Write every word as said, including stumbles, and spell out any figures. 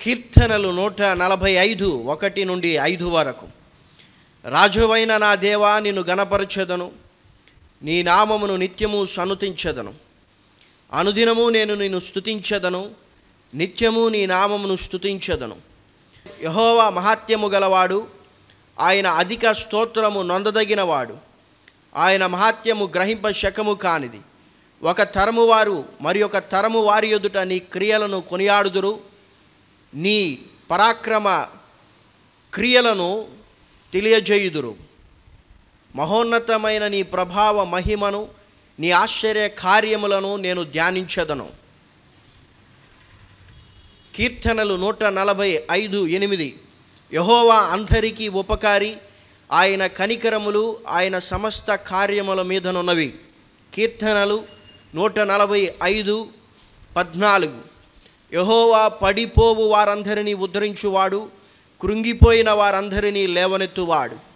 కీర్తనలు నూట నలభై ఐదు ఒకటి నుండి ఐదు వరకు. రాజువైన నా దేవా, నిన్ను గణపరచెదను, నీ నామమును నిత్యము సన్నుతించెదను. అనుదినము నేను నిన్ను స్తుతించెదను, నిత్యము నీ నామమును స్తుతించెదను. యెహోవా మహాత్యము గలవాడు, ఆయన అధిక స్తోత్రము నొందదగినవాడు. ఆయన మహాత్యము గ్రహింప శకము కానిది. ఒక తరము వారు మరి ఒక తరము వారి ఎదుట నీ క్రియలను కొనియాడుదురు. నీ పరాక్రమ క్రియలను తెలియజేయుదురు. మహోన్నతమైన నీ ప్రభావ మహిమను, నీ ఆశ్చర్య కార్యములను నేను ధ్యానించదను. కీర్తనలు నూట నలభై ఐదు ఎనిమిది. యెహోవా అందరికీ ఉపకారి, ఆయన కనికరములు ఆయన సమస్త కార్యముల మీదనున్నవి. కీర్తనలు నూట నలభై ఐదు పద్నాలుగు. యెహోవా పడిపోవు వారందరినీ ఉద్ధరించువాడు, కృంగిపోయిన వారందరినీ లేవనెత్తువాడు.